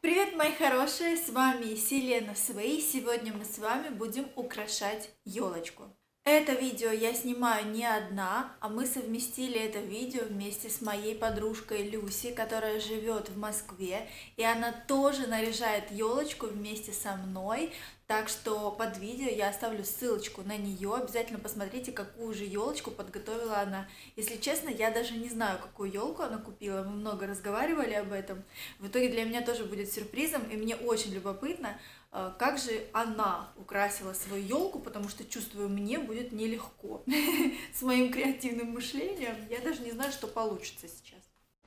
Привет, мои хорошие! С вами Селена Свей. Сегодня мы с вами будем украшать елочку. Это видео я снимаю не одна, а мы совместили это видео вместе с моей подружкой Люси, которая живет в Москве, и она тоже наряжает елочку вместе со мной. Так что под видео я оставлю ссылочку на нее. Обязательно посмотрите, какую же елочку подготовила она. Если честно, я даже не знаю, какую елку она купила. Мы много разговаривали об этом. В итоге для меня тоже будет сюрпризом, и мне очень любопытно, как же она украсила свою елку, потому что чувствую, мне будет нелегко с моим креативным мышлением. Я даже не знаю, что получится сейчас.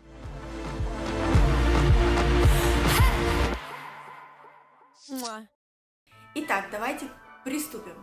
Итак, давайте приступим.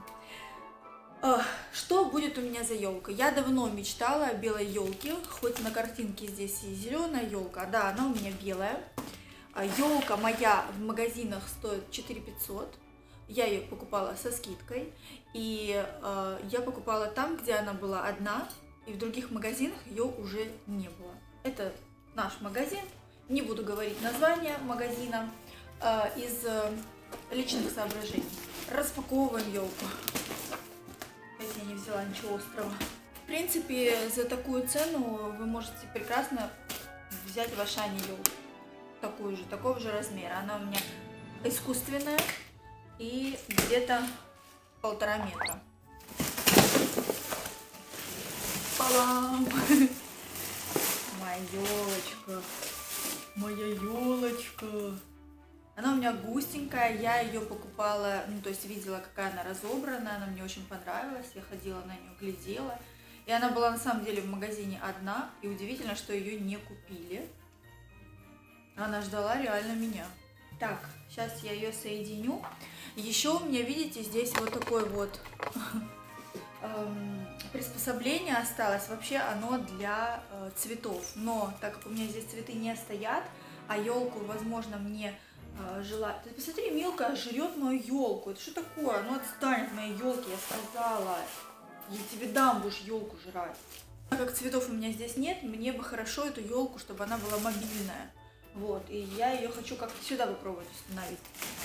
Что будет у меня за елка? Я давно мечтала о белой елке, хоть на картинке здесь и зеленая елка, да, она у меня белая. Елка моя в магазинах стоит 4500. Я ее покупала со скидкой, и я покупала там, где она была одна, и в других магазинах ее уже не было. Это наш магазин, не буду говорить название магазина из личных соображений. Распаковываем елку. Я не взяла ничего острого. В принципе, за такую цену вы можете прекрасно взять в Ашане елку. Такого же размера. Она у меня искусственная и где-то 1,5 метра. Па-бам! Моя елочка. Моя елочка. Она у меня густенькая, я ее покупала, то есть видела, какая она разобранная, она мне очень понравилась, я ходила на нее, глядела. И она была на самом деле в магазине одна, и удивительно, что ее не купили. Она ждала реально меня. Так, сейчас я ее соединю. Еще у меня, видите, здесь вот такое вот приспособление осталось. Вообще оно для цветов, но так как у меня здесь цветы не стоят, а елку, возможно, мне желать. Ты посмотри, мелкая жрет мою елку. Это что такое? Ну отстань от моей елки, я сказала. Я тебе дам, будешь елку жрать. Так как цветов у меня здесь нет, мне бы хорошо эту елку, чтобы она была мобильная. Вот, и я ее хочу как-то сюда попробовать установить.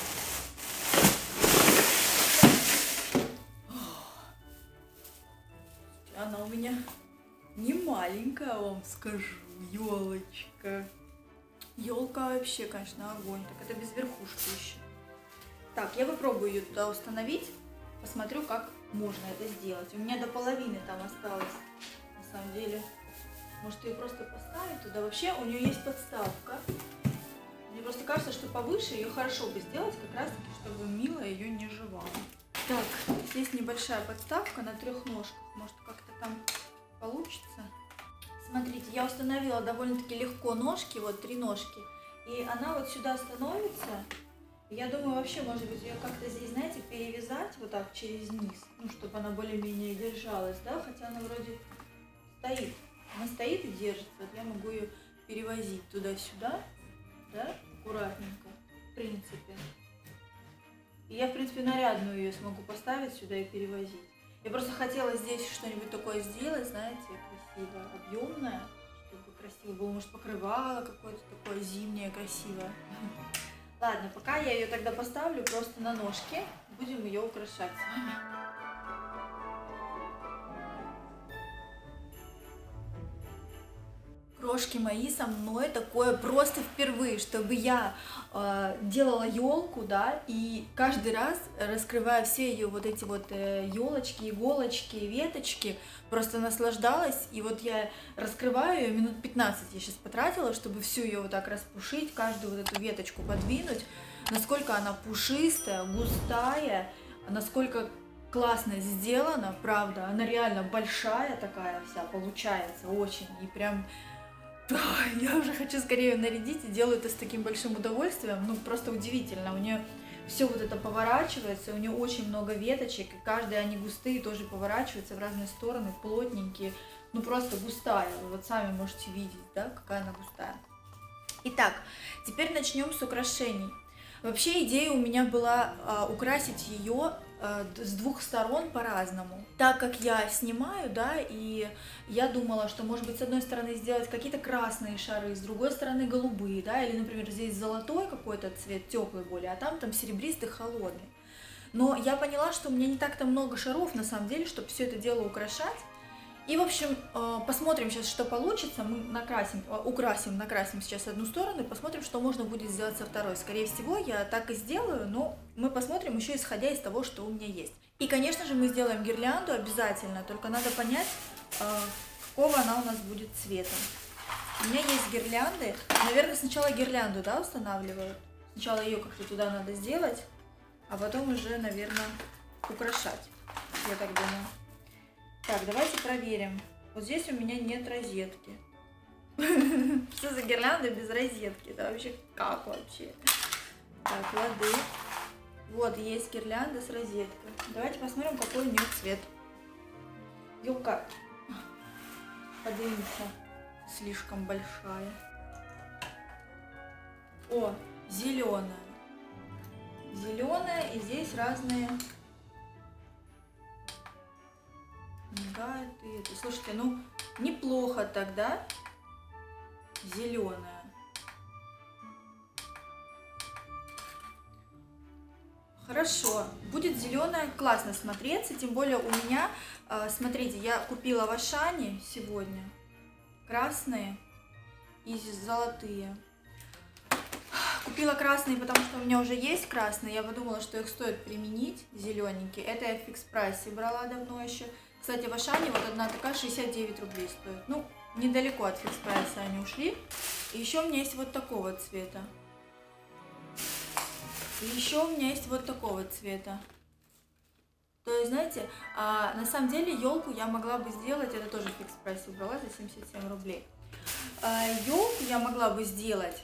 Она у меня не маленькая, вам скажу, елочка. Елка вообще, конечно, огонь. Так это без верхушки еще. Так, я попробую ее туда установить. Посмотрю, как можно это сделать. У меня до половины там осталось. На самом деле, может ее просто поставить туда. Вообще у нее есть подставка. Мне просто кажется, что повыше ее хорошо бы сделать, как раз таки, чтобы Мила ее не жевала. Так, здесь небольшая подставка на 3 ножках. Может, как-то там получится. Смотрите, я установила довольно-таки легко ножки, вот 3 ножки, и она вот сюда становится. Я думаю, вообще, может быть, ее как-то здесь, знаете, перевязать вот так через низ, чтобы она более-менее держалась, да, хотя она вроде стоит. Она стоит и держится, вот я могу ее перевозить туда-сюда, да, аккуратненько, в принципе. И я, в принципе, нарядную ее смогу поставить сюда и перевозить. Я просто хотела здесь что-нибудь такое сделать, знаете, красиво, объемное, чтобы красиво было, может, покрывало какое-то такое зимнее, красивое. Ладно, пока я ее тогда поставлю просто на ножки, будем ее украшать с вами. Крошки мои, со мной такое просто впервые, чтобы я делала елку, да, и каждый раз, раскрывая все ее вот эти вот елочки, иголочки, веточки, просто наслаждалась. И вот я раскрываю ее, минут 15 я сейчас потратила, чтобы всю ее вот так распушить, каждую вот эту веточку подвинуть, насколько она пушистая, густая, насколько классно сделана, правда, она реально большая такая вся получается, очень, и прям... Я уже хочу скорее нарядить и делаю это с таким большим удовольствием. Просто удивительно. У нее все вот это поворачивается, у нее очень много веточек, и каждые они густые, тоже поворачиваются в разные стороны, плотненькие. Просто густая. Вы вот сами можете видеть, да, какая она густая. Итак, теперь начнем с украшений. Вообще идея у меня была украсить ее с двух сторон по-разному. Так как я снимаю, да, и я думала, что, может быть, с одной стороны сделать какие-то красные шары, с другой стороны голубые, да, или, например, здесь золотой какой-то цвет, теплый более, а там серебристый, холодный. Но я поняла, что у меня не так-то много шаров, на самом деле, чтобы все это дело украшать. И, в общем, посмотрим сейчас, что получится. Мы накрасим сейчас одну сторону и посмотрим, что можно будет сделать со второй. Скорее всего, я так и сделаю, но мы посмотрим еще исходя из того, что у меня есть. И, конечно же, мы сделаем гирлянду обязательно, только надо понять, какого она у нас будет цвета. У меня есть гирлянды. Наверное, сначала гирлянду, да, устанавливают. Сначала ее как-то туда надо сделать, а потом уже, наверное, украшать, я так думаю. Так, давайте проверим. Вот здесь у меня нет розетки. Что за гирлянда без розетки? Это вообще как вообще? Так, лады. Вот, есть гирлянда с розеткой. Давайте посмотрим, какой у нее цвет. Ёлка поднимется, слишком большая. О, зеленая. Зеленая, и здесь разные... мигает и это. Слушайте, ну неплохо тогда. Зеленая. Хорошо, будет зеленая классно смотреться, тем более у меня, смотрите, я купила в Ашане сегодня красные и золотые. Купила красные, потому что у меня уже есть красные, я подумала, что их стоит применить, зелененькие. Это я в Фикс Прайсе брала давно еще. Кстати, в Ашане вот одна такая 69 рублей стоит. Ну, недалеко от Фикс Прайса они ушли. И еще у меня есть вот такого цвета. И еще у меня есть вот такого цвета. То есть, знаете, на самом деле елку я могла бы сделать, это тоже в Фикс Прайсе брала за 77 рублей. Елку я могла бы сделать.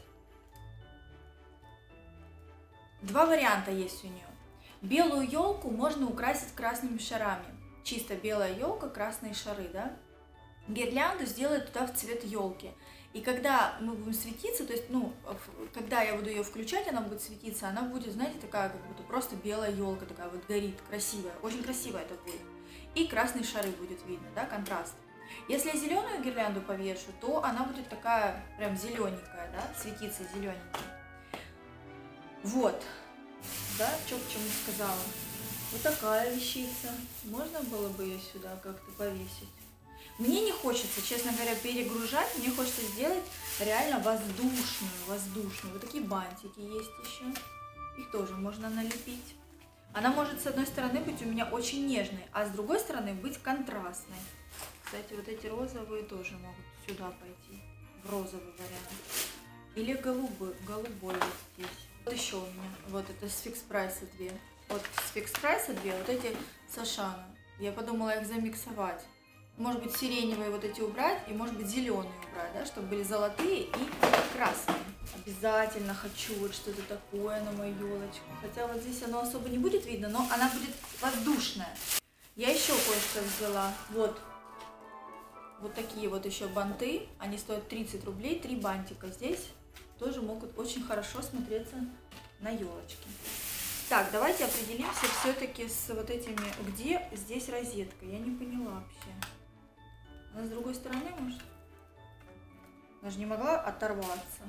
Два варианта есть у нее. Белую елку можно украсить красными шарами. Чисто белая елка, красные шары, да? Гирлянду сделать туда в цвет елки. И когда мы будем светиться, то есть, ну, когда я буду ее включать, она будет светиться, она будет, знаете, такая, как будто просто белая елка, такая вот горит, красивая. Очень красиво это будет. И красные шары будет видно, да, контраст. Если я зеленую гирлянду повешу, то она будет такая прям зелененькая, да, светиться зелененькая. Вот, да, что к чему сказала. Вот такая вещица. Можно было бы ее сюда как-то повесить. Мне не хочется, честно говоря, перегружать. Мне хочется сделать реально воздушную. Вот такие бантики есть еще. Их тоже можно налепить. Она может с одной стороны быть у меня очень нежной, а с другой стороны быть контрастной. Кстати, вот эти розовые тоже могут сюда пойти. В розовый вариант. Или голубой вот здесь. Вот еще у меня. Вот это с Фикс Прайса 2. Вот с Фикс Прайса 2, вот эти с Ашана. Я подумала их замиксовать. Может быть, сиреневые вот эти убрать и, может быть, зеленые убрать, да, чтобы были золотые и красные. Обязательно хочу вот что-то такое на мою елочку. Хотя вот здесь оно особо не будет видно, но она будет воздушная. Я еще кое-что взяла. Вот такие вот еще банты. Они стоят 30 рублей, 3 бантика здесь. Тоже могут очень хорошо смотреться на елочке. Так, давайте определимся все-таки с вот этими, где здесь розетка. Я не поняла вообще. Она с другой стороны, может? Она же не могла оторваться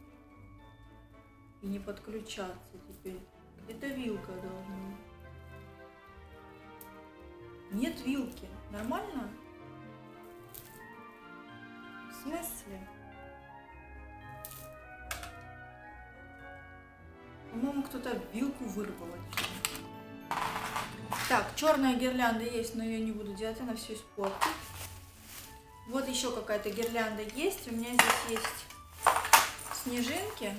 и не подключаться теперь. Где-то вилка должна быть. Нет вилки. Нормально? В смысле? По-моему, кто-то вилку вырвал. Так, черная гирлянда есть, но ее не буду делать, она все испортит. Вот еще какая-то гирлянда есть. У меня здесь есть снежинки.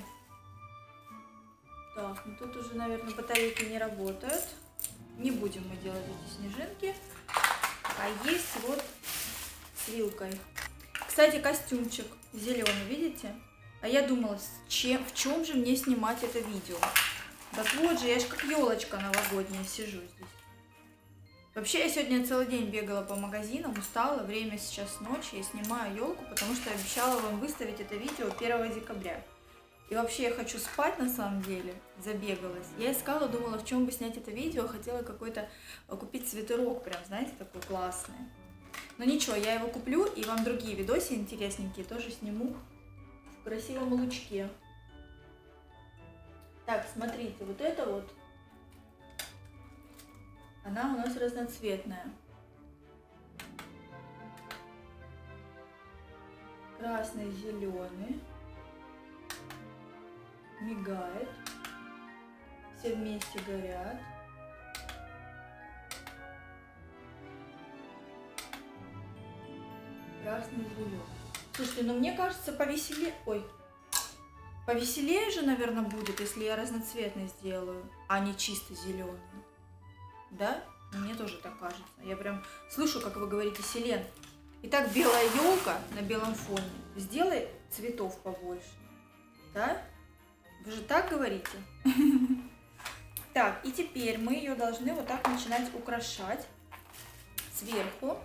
Так, ну тут уже, наверное, батарейки не работают. Не будем мы делать эти снежинки. А есть вот с вилкой. Кстати, костюмчик зеленый, видите? А я думала, в чем же мне снимать это видео? Так вот же, я же как елочка новогодняя сижу здесь. Вообще, я сегодня целый день бегала по магазинам, устала. Время сейчас ночь, я снимаю елку, потому что обещала вам выставить это видео 1 декабря. И вообще я хочу спать на самом деле, забегалась. Я искала, думала, в чем бы снять это видео, хотела какой-то купить свитерок, прям, знаете, такой классный. Но ничего, я его куплю и вам другие видосы интересненькие тоже сниму в красивом лучке. Так, смотрите, вот это вот, она у нас разноцветная. Красный, зеленый. Мигает. Все вместе горят. Красный, зеленый. Слушайте, ну мне кажется, повеселее... Ой. Повеселее же, наверное, будет, если я разноцветный сделаю, а не чисто зеленый. Да? Мне тоже так кажется. Я прям слышу, как вы говорите, Селен. Итак, белая елка на белом фоне. Сделай цветов побольше. Да? Вы же так говорите? Так, и теперь мы ее должны вот так начинать украшать. Сверху.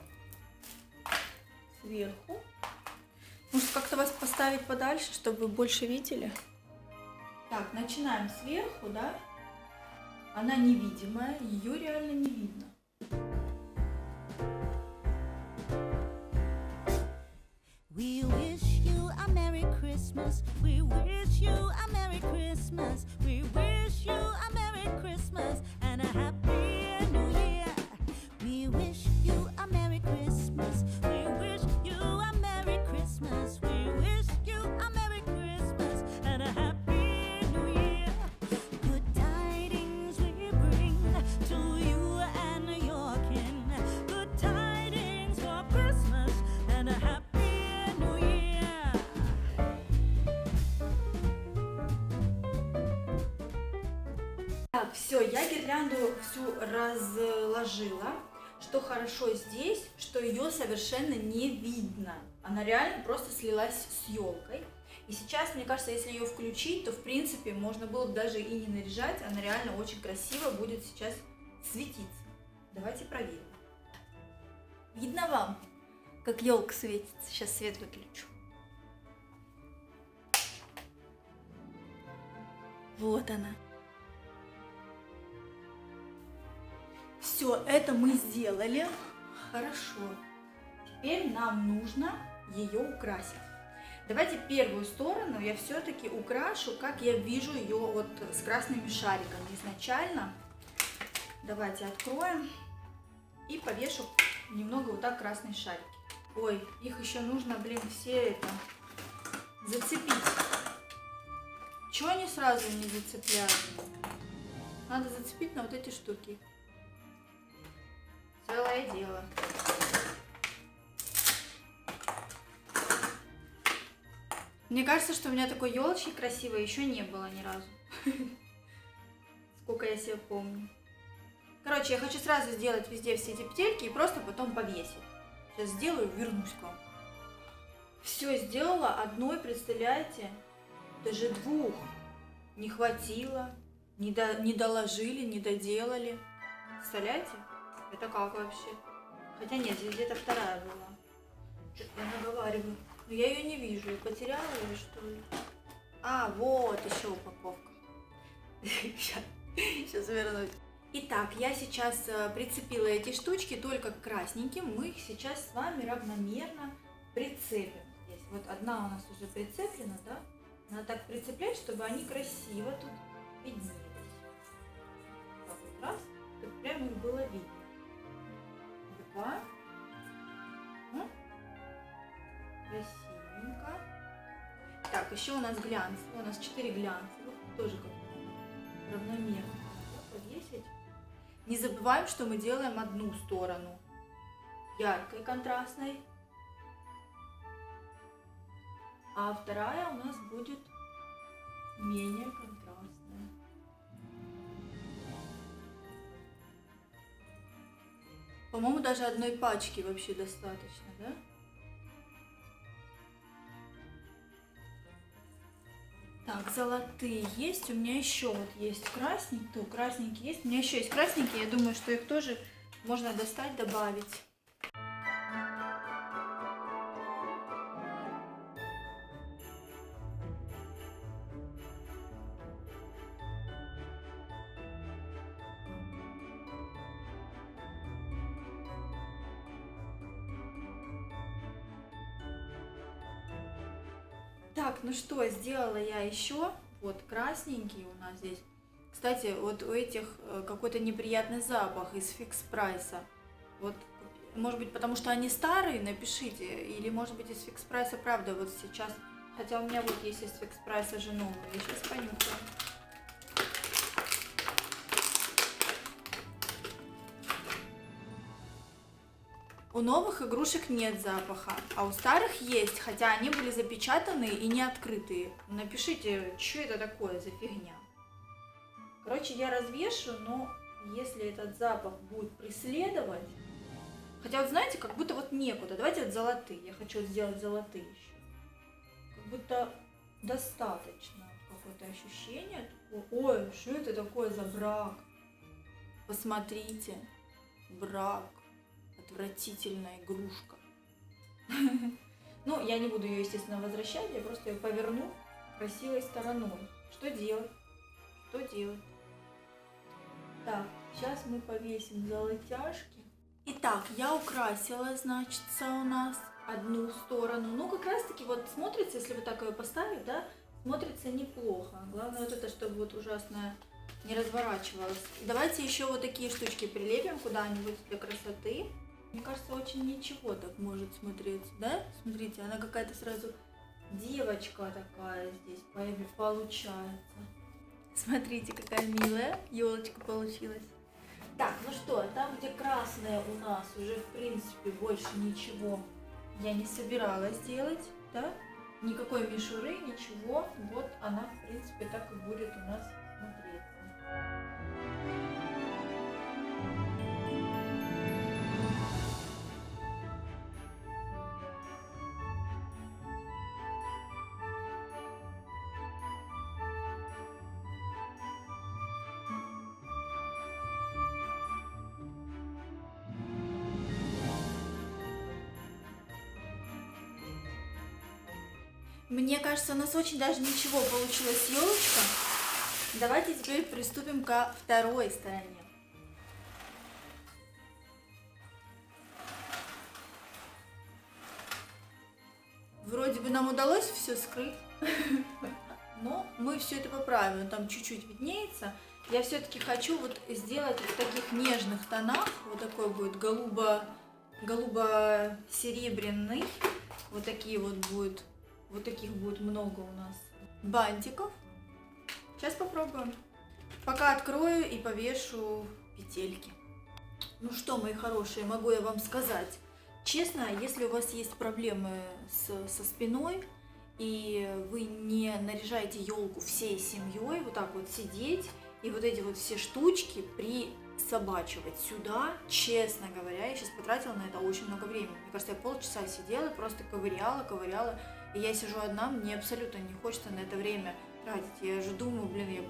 Сверху. Может, как-то вас поставить подальше, чтобы вы больше видели? Так, начинаем сверху, да? Она невидимая, ее реально не видно. We wish you a Merry Christmas. We wish you a Merry Christmas. We wish you a Merry Christmas and a Happy New Year. We wish you a Merry Christmas. We wish you a Merry Christmas. We wish you a Merry Christmas and a Happy New Year. Good tidings we bring to you and your kin. Good tidings for Christmas and a Happy Так, все, я гирлянду всю разложила. Что хорошо здесь, что ее совершенно не видно. Она реально просто слилась с елкой. И сейчас, мне кажется, если ее включить, то в принципе можно было бы даже и не наряжать. Она реально очень красиво будет сейчас светиться. Давайте проверим. Видно вам, как елка светится? Сейчас свет выключу. Вот она. Все, это мы сделали. Хорошо. Теперь нам нужно ее украсить. Давайте первую сторону я все-таки украшу, как я вижу ее вот с красными шариками изначально. Давайте откроем и повешу немного вот так красные шарики. Ой, их еще нужно, блин, все это зацепить. Чего они сразу не зацепляют? Надо зацепить на вот эти штуки. Целое дело. Мне кажется, что у меня такой елочки красивой еще не было ни разу. Сколько я себя помню. Короче, я хочу сразу сделать везде все эти петельки и просто потом повесить. Сейчас сделаю, вернусь к вам. Все сделала одной, представляете? Даже двух не хватило, не доложили, не доделали. Представляете? Это как вообще? Хотя нет, здесь где-то вторая была. Что-то я наговариваю. Но я ее не вижу. Я потеряла ее, что ли? А, вот еще упаковка. Сейчас вернусь. Итак, я сейчас прицепила эти штучки только к красненьким. Мы их сейчас с вами равномерно прицепим. Здесь. Вот одна у нас уже прицеплена, да? Надо так прицеплять, чтобы они красиво тут виднелись. Так вот раз, чтобы прямо их было видно. Два. Красивенько. Так, еще у нас глянцевый. У нас 4 глянцевых. Тоже как-то равномерно повесить. Не забываем, что мы делаем одну сторону яркой, контрастной. А вторая у нас будет менее контрастная. По-моему, даже одной пачки вообще достаточно, да? Так, золотые есть. У меня еще вот есть красненькие. Красненькие есть. У меня еще есть красненькие. Я думаю, что их тоже можно достать, добавить. Так, ну что, сделала я еще. Вот красненький у нас здесь. Кстати, вот у этих какой-то неприятный запах из Фикс Прайса. Вот, может быть, потому что они старые, напишите. Или, может быть, из Фикс Прайса, правда, вот сейчас. Хотя у меня вот есть из Фикс Прайса же новые. Я сейчас понюхаю. У новых игрушек нет запаха, а у старых есть, хотя они были запечатанные и не открытые. Напишите, что это такое за фигня. Короче, я развешу, но если этот запах будет преследовать... Хотя вот знаете, как будто вот некуда. Давайте вот золотые. Я хочу сделать золотые еще. Как будто достаточно. Какое-то ощущение. Ой, что это такое за брак? Посмотрите. Брак. Отвратительная игрушка. Ну, я не буду ее, естественно, возвращать. Я просто ее поверну красивой стороной. Что делать? Что делать? Так, сейчас мы повесим золотяшки. Итак, я украсила, значит, у нас одну сторону. Ну, как раз таки вот смотрится, если вот так ее поставить, да, смотрится неплохо. Главное вот это, чтобы вот ужасно не разворачивалось. Давайте еще вот такие штучки прилепим куда-нибудь для красоты. Мне кажется, очень ничего так может смотреться, да? Смотрите, она какая-то сразу девочка такая здесь получается. Смотрите, какая милая елочка получилась. Так, ну что, там, где красная у нас уже, в принципе, больше ничего я не собиралась делать, да? Никакой мишуры, ничего. Вот она, в принципе, так и будет у нас смотреться. Мне кажется, у нас очень даже ничего получилась елочка. Давайте теперь приступим ко второй стороне. Вроде бы нам удалось все скрыть, но мы все это поправим. Там чуть-чуть виднеется. Я все-таки хочу вот сделать в таких нежных тонах. Вот такой будет голубо-серебряный. Вот такие вот будет. Вот таких будет много у нас бантиков. Сейчас попробуем. Пока открою и повешу петельки. Ну что, мои хорошие, могу я вам сказать. Честно, если у вас есть проблемы со спиной, и вы не наряжаете елку всей семьей, вот так вот сидеть, и вот эти вот все штучки присобачивать сюда, честно говоря, я сейчас потратила на это очень много времени. Мне кажется, я полчаса сидела, просто ковыряла. И я сижу одна, мне абсолютно не хочется на это время тратить. Я же думаю, блин, я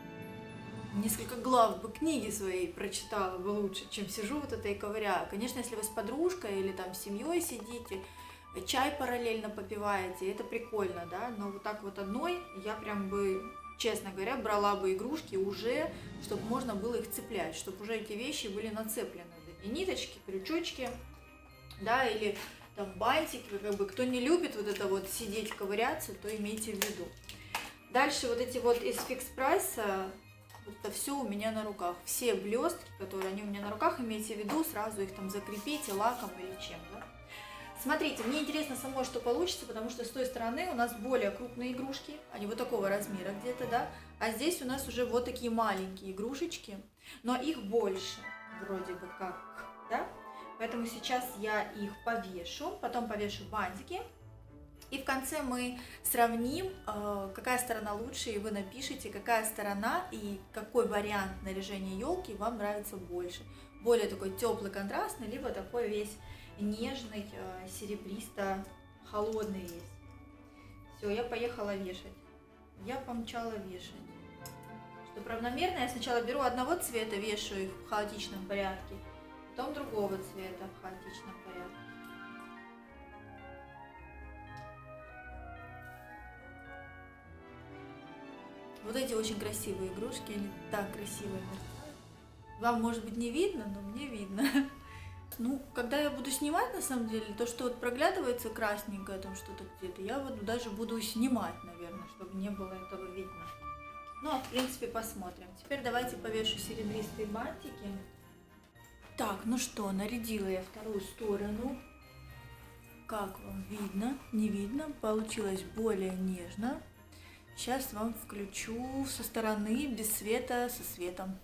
несколько глав бы книги своей прочитала бы лучше, чем сижу вот это и ковыряю. Конечно, если вы с подружкой или там с семьей сидите, чай параллельно попиваете, это прикольно, да, но вот так вот одной я прям бы, честно говоря, брала бы игрушки уже, чтобы можно было их цеплять, чтобы уже эти вещи были нацеплены. И ниточки, крючочки, да, или там бантики, как бы, кто не любит вот это вот сидеть, ковыряться, то имейте в виду. Дальше вот эти вот из Фикс Прайса, это все у меня на руках. Все блестки, которые они у меня на руках, имейте в виду, сразу их там закрепите лаком или чем, да. Смотрите, мне интересно самой, что получится, потому что с той стороны у нас более крупные игрушки, они вот такого размера где-то, да, а здесь у нас уже вот такие маленькие игрушечки, но их больше, вроде бы как, да. Поэтому сейчас я их повешу, потом повешу бантики. И в конце мы сравним, какая сторона лучше, и вы напишите, какая сторона и какой вариант наряжения елки вам нравится больше. Более такой теплый, контрастный, либо такой весь нежный, серебристо-холодный весь. Все, я поехала вешать. Я помчала вешать. Чтобы равномерно, я сначала беру одного цвета, вешаю их в хаотичном порядке. Потом другого цвета в хаотичном порядке. Вот эти очень красивые игрушки, они так красиво мерцают. Вам, может быть, не видно, но мне видно. Ну, когда я буду снимать, на самом деле, то, что вот проглядывается красненькое там что-то где-то, я вот даже буду снимать, наверное, чтобы не было этого видно. Ну, а в принципе посмотрим. Теперь давайте повешу серебристые бантики. Так, ну что, нарядила я вторую сторону. Как вам видно? Не видно? Получилось более нежно. Сейчас вам включу со стороны, без света, со светом.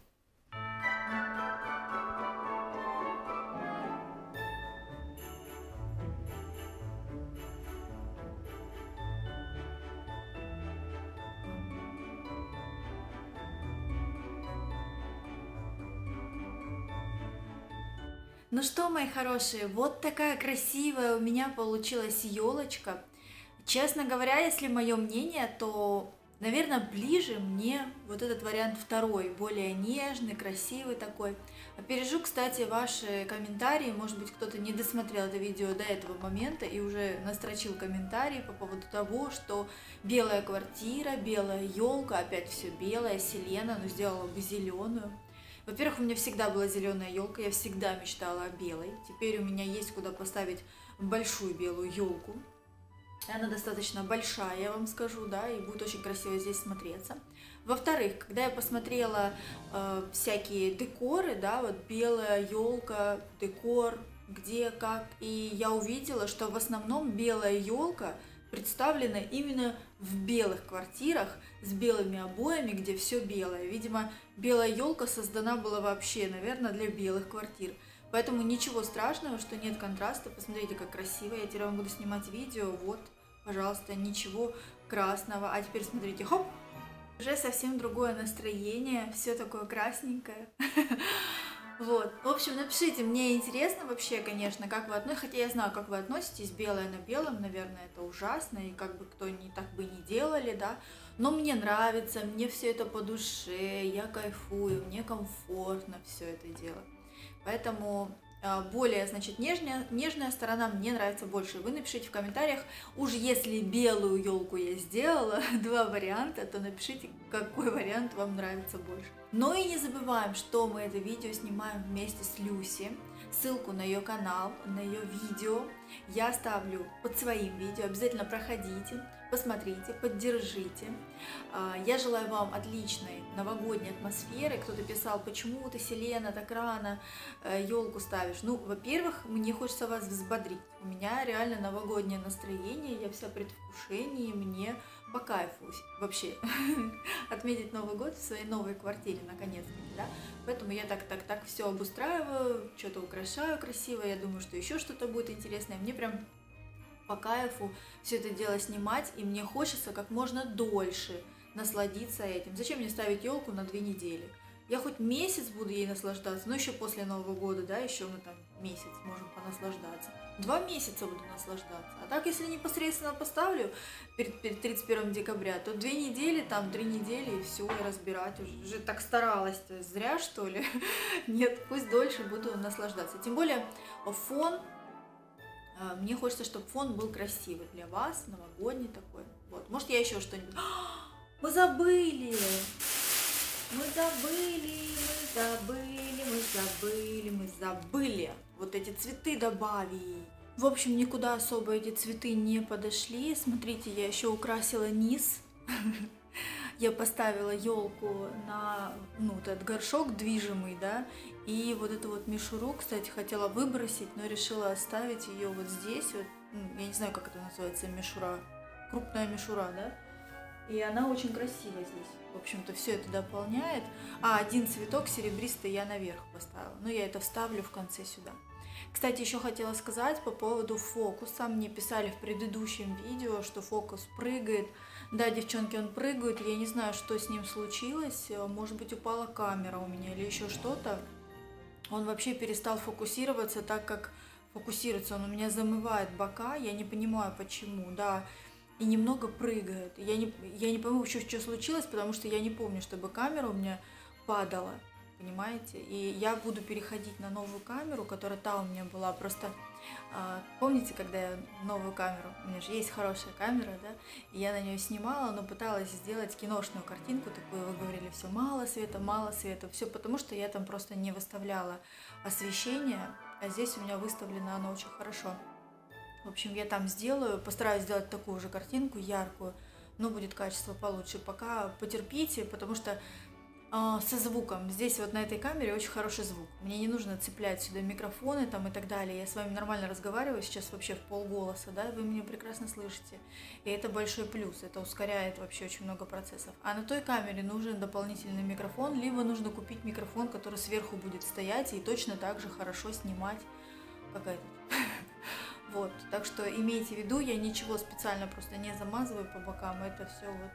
Ну что, мои хорошие, вот такая красивая у меня получилась елочка. Честно говоря, если мое мнение, то, наверное, ближе мне вот этот вариант второй, более нежный, красивый такой. Опережу, кстати, ваши комментарии, может быть, кто-то не досмотрел это видео до этого момента и уже настрочил комментарии по поводу того, что белая квартира, белая елка, опять все белое, Селена, но сделала бы зеленую. Во-первых, у меня всегда была зеленая елка, я всегда мечтала о белой. Теперь у меня есть куда поставить большую белую елку. Она достаточно большая, я вам скажу, да, и будет очень красиво здесь смотреться. Во-вторых, когда я посмотрела всякие декоры, да, вот белая елка, декор, где, как, и я увидела, что в основном белая елка представлена именно в белых квартирах с белыми обоями, где все белое. Видимо, белая елка создана была вообще, наверное, для белых квартир. Поэтому ничего страшного, что нет контраста. Посмотрите, как красиво. Я теперь вам буду снимать видео. Вот, пожалуйста, ничего красного. А теперь смотрите, хоп! Уже совсем другое настроение. Все такое красненькое. Вот. В общем, напишите, мне интересно вообще, конечно, как вы относитесь, хотя я знаю, как вы относитесь, белое на белом, наверное, это ужасно, и как бы кто не так бы не делали, да, но мне нравится, мне все это по душе, я кайфую, мне комфортно все это делать, поэтому более, значит, нежная сторона мне нравится больше. Вы напишите в комментариях, уж если белую елку я сделала, два варианта, то напишите, какой вариант вам нравится больше. Но и не забываем, что мы это видео снимаем вместе с Люси. Ссылку на ее канал, на ее видео я оставлю под своим видео. Обязательно проходите, посмотрите, поддержите. Я желаю вам отличной новогодней атмосферы. Кто-то писал, почему ты, Селена, так рано елку ставишь. Ну, во-первых, мне хочется вас взбодрить. У меня реально новогоднее настроение, я вся в предвкушении, мне по кайфу вообще отметить Новый год в своей новой квартире, наконец-таки, да. Поэтому я так все обустраиваю, что-то украшаю красиво, я думаю, что еще что-то будет интересное. Мне прям по кайфу все это дело снимать, и мне хочется как можно дольше насладиться этим. Зачем мне ставить елку на 2 недели? Я хоть месяц буду ей наслаждаться, но еще после Нового года, да, еще мы там месяц можем понаслаждаться. 2 месяца буду наслаждаться. А так, если непосредственно поставлю перед 31 декабря, то 2 недели, там 3 недели, и все, и разбирать. Уже так старалась-то, зря, что ли? Нет, пусть дольше буду наслаждаться. Тем более фон, мне хочется, чтобы фон был красивый для вас, новогодний такой. Вот, может, я еще что-нибудь... Мы забыли! Мы забыли вот эти цветы добавить. В общем, никуда особо эти цветы не подошли. Смотрите, я еще украсила низ. Я поставила елку на этот горшок движимый, да, и вот эту вот мишуру, кстати, хотела выбросить, но решила оставить ее вот здесь. Вот, я не знаю, как это называется, мишура, крупная мишура, да. И она очень красивая здесь. В общем-то, все это дополняет. А один цветок серебристый я наверх поставила. Но я это вставлю в конце сюда. Кстати, еще хотела сказать по поводу фокуса. Мне писали в предыдущем видео, что фокус прыгает. Да, девчонки, он прыгает. Я не знаю, что с ним случилось. Может быть, упала камера у меня или еще что-то. Он вообще перестал фокусироваться так, как фокусируется. Он у меня замывает бока. Я не понимаю, почему. Да. И немного прыгает. Я не пойму, что случилось, потому что я не помню, чтобы камера у меня падала, понимаете? И я буду переходить на новую камеру, которая та у меня была. Просто помните, когда я новую камеру, у меня же есть хорошая камера, да, и я на нее снимала, но пыталась сделать киношную картинку, такую, вы говорили, все мало света, все потому что я там просто не выставляла освещение, а здесь у меня выставлено оно очень хорошо. В общем, я там сделаю, постараюсь сделать такую же картинку яркую, но будет качество получше. Пока потерпите, потому что со звуком. Здесь вот на этой камере очень хороший звук. Мне не нужно цеплять сюда микрофоны там и так далее. Я с вами нормально разговариваю сейчас вообще в полголоса, да, вы меня прекрасно слышите. И это большой плюс, это ускоряет вообще очень много процессов. А на той камере нужен дополнительный микрофон, либо нужно купить микрофон, который сверху будет стоять и точно так же хорошо снимать, как этот. Вот, так что имейте в виду, я ничего специально просто не замазываю по бокам, это все вот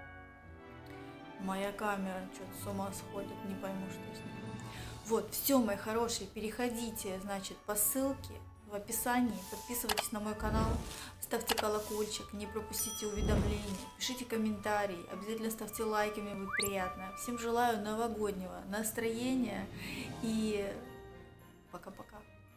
моя камера что-то с ума сходит, не пойму, что с ней. Вот, все, мои хорошие, переходите, значит, по ссылке в описании, подписывайтесь на мой канал, ставьте колокольчик, не пропустите уведомления, пишите комментарии, обязательно ставьте лайки, мне будет приятно. Всем желаю новогоднего настроения и пока-пока.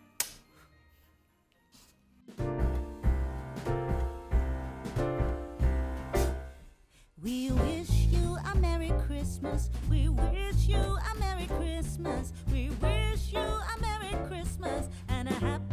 We wish you a Merry Christmas. We wish you a Merry Christmas. We wish you a Merry Christmas and a happy